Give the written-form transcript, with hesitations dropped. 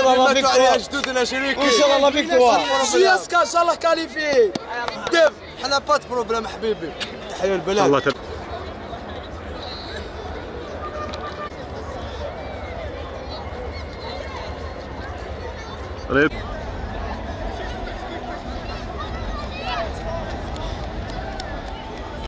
الله لا فيكتوار. جدودنا شريكي. ان شاء الله لا فيكتوار. جياسكا ان شاء الله كاليفي. دم حنا بات بروبليم حبيبي. تحيا البلاد.